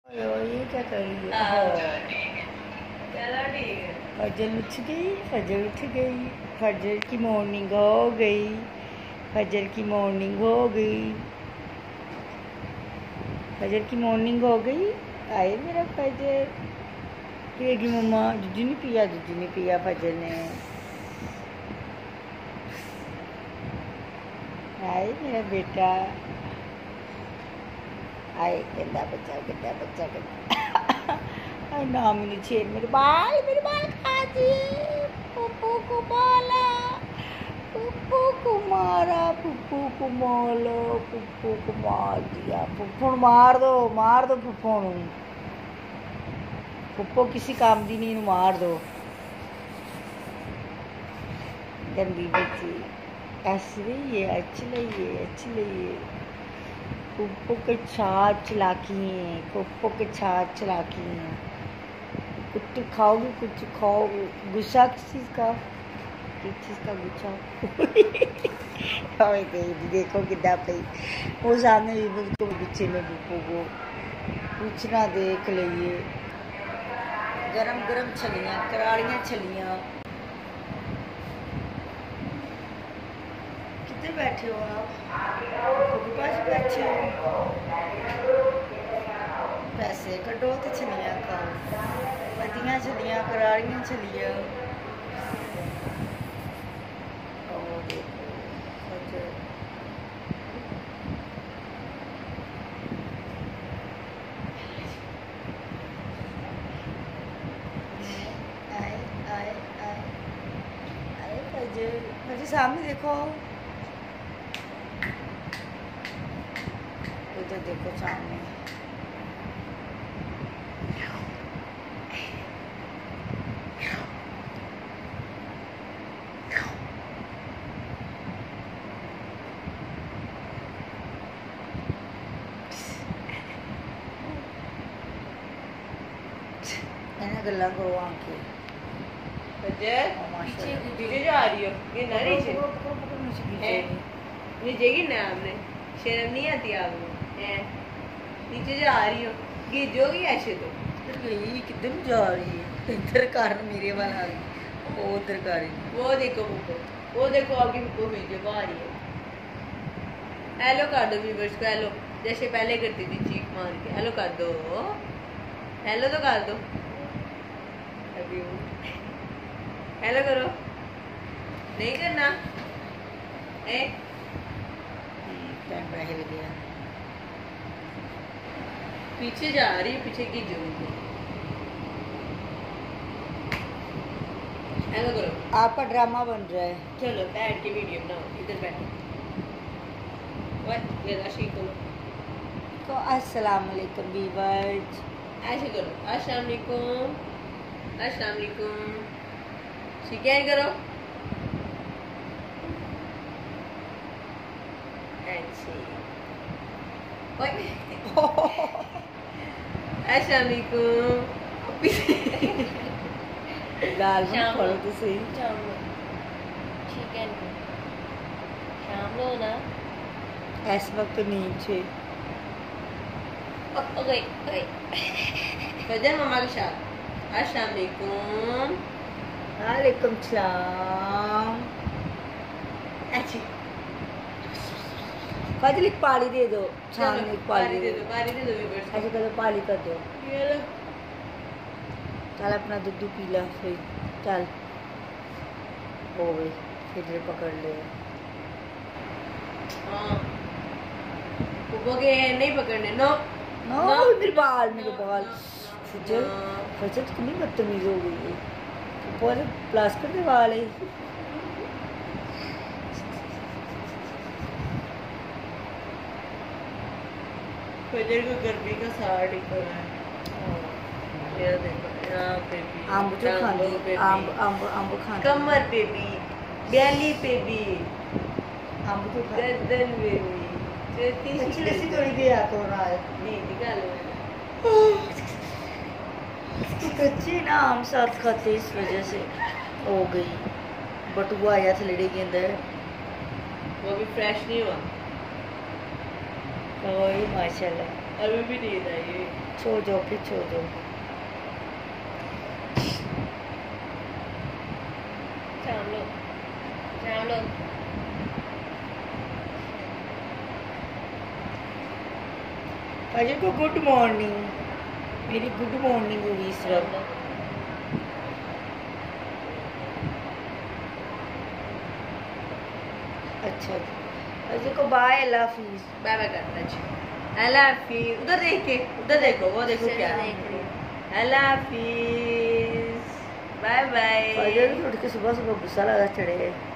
ये क्या कर रही है? चलो ठीक है। फजर उठ गई, फजर उठ गई, फजर की मॉर्निंग हो गई, फजर की मॉर्निंग हो गई, फजर की मॉर्निंग हो गई। आए मेरा फजर। पिएगी मम्मा? दूध नहीं पिया फजर ने। आए मेरा बेटा, आए गंदा बच्चा, गंदा बच्चा, गंदा। आई ना मैंने छेड़ मेरे बाल खा दिए। पुप्पू को मारा, पुप्पू को मारा, पुप्पू को मारो, पुप्पू को मार दिया। पुप्पू मार दो पुप्पू नूं। पुप्पू किसी काम दी नहीं, मार दो। गंदी बच्ची ऐसी रही है, अच्छी लगी है। पुप्पू के छाछ चलाकी हैं, पुप्पू के छाछ चलाकी हैं। कुछ खाओगे, कुछ खाओगे। गुस्सा किस चीज़ का गुस्सा? देखो कितना पे वो सामने भी उसको गुस्से में पुप्पू को पूछना देख लीजिए। गरम गरम छलियाँ, कराड़ियाँ छलियाँ। कितने बैठे हो आप? के पास बैठे हो? पैसे कटो तो छलियाँ खाओ। पतियाँ छलियाँ, कराड़ियाँ छलियाँ। और देखो आए फजर सामने देखो, उधर देखो सामने। गल्ला करो आंखें। पीछे जा रही हो? ये ना नीचे नीचे गिरना आपने? शर्म नहीं आती आपको? नीचे जा रही हो, गिर जोगी ऐसे तो। किधर जा रही है? इधर कार मेरे वाला आ गई, वो उधर कार। वो देखो वो देखो आपकी बुको वीडियो आ रही है। हेलो कर दो व्यूअर्स को, हेलो जैसे पहले करती थी चीख मार के। हेलो कर दो, हेलो तो कर दो। हेलो करो, नहीं करना पीछे जा रही है, पीछे की जो। हेलो करो। आपका ड्रामा बन रहा है। चलो बैठ के वीडियो बनाओ, इधर बैठो। तो अस्सलाम वालेकुम व्यूअर्स। ऐसे करो, अस्सलाम वालेकुम, अस्सलाम वालेकुम। शिकायत करो ऐसे। अस्सलाम वालेकुम। गाल में पड़ो तो सही। चिकन शाम लो ना, इस वक्त नीचे फजर मामा के साथ। अस्सलाम वालेकुम। वालेकुम सलाम। अच्छी फजल एक पाली दे दो, सामने एक पाली दे दो, पाली दे दो व्यूअर्स। ऐसे कर दो, पाली कर दो। ये लो, चल अपना दूध पी ला फिर। चल हो गई, फिर पकड़ ले। हाँ नहीं पकड़ने। नो नो मेरे बाल फजल फजल कितनी बदतमीज हो गई है। ऊपर प्लास्टर के वाल है। फजर को गर्मी का साड़ निकल रहा है। ये देखो यहाँ पे भी आम जो खांदी, आम खांदी। कमर पे भी, बैली पे भी, आम जो गर्दन पे भी। अच्छी थोड़ी दिया तो रहा है। नहीं निकालो। कच्ची ना आम साथ खाते, इस वजह से हो गई। बटुआ आया था लड़े के अंदर, वो भी फ्रेश नहीं हुआ। वही माशाल्लाह। अभी भी नींद आई है। सो जाओ फिर सो जाओ। शाम लो शाम लो। अजय को गुड मॉर्निंग, मेरी गुड मॉर्निंग हुई इस वक्त। अच्छा अजय को बाय, अल्लाह हाफिज। बाय बाय करता जी, अल्लाह हाफिज। उधर देख के, उधर देखो, वो देखो क्या है। अल्लाह हाफिज, बाय बाय। फजर उठ के सुबह सुबह गुस्सा लगा चढ़े।